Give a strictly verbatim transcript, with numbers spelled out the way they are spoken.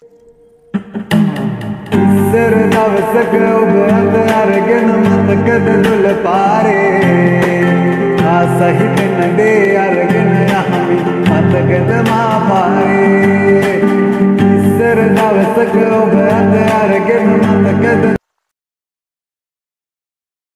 ඉස්සර දවසක ඔබ අත අරගෙන මතකද දුල පාරේ ආසහිතෙන දේ අරගෙන යහමි මතකද මා පාරේ ඉස්සර දවසක ඔබ අත අරගෙන මතකද